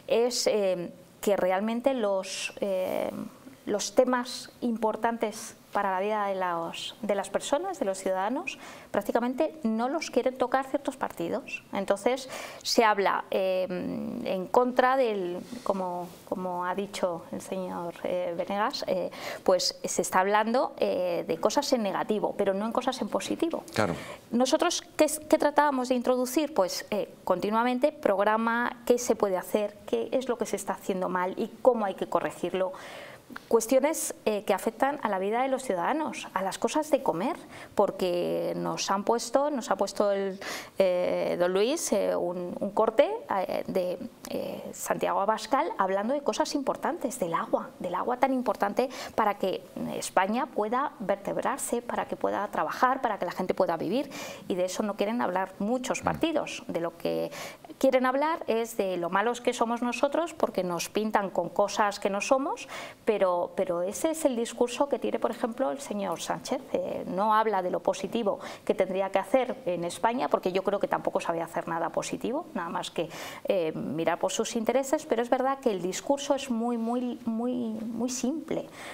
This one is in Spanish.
es que realmente los temas importantes para la vida de las personas, de los ciudadanos, prácticamente no los quieren tocar ciertos partidos. Entonces se habla en contra del, como ha dicho el señor Venegas, pues se está hablando de cosas en negativo, pero no en cosas en positivo. Claro. Nosotros, ¿qué tratábamos de introducir? Pues continuamente programa, qué se puede hacer, qué es lo que se está haciendo mal y cómo hay que corregirlo. Cuestiones que afectan a la vida de los ciudadanos, a las cosas de comer, porque nos ha puesto el don Luis un corte de Santiago Abascal hablando de cosas importantes, del agua tan importante para que España pueda vertebrarse, para que pueda trabajar, para que la gente pueda vivir, y de eso no quieren hablar muchos partidos. De lo que quieren hablar es de lo malos que somos nosotros, porque nos pintan con cosas que no somos, pero ese es el discurso que tiene, por ejemplo, el señor Sánchez. No habla de lo positivo que tendría que hacer en España, porque yo creo que tampoco sabe hacer nada positivo, nada más que mirar por sus intereses, pero es verdad que el discurso es muy simple.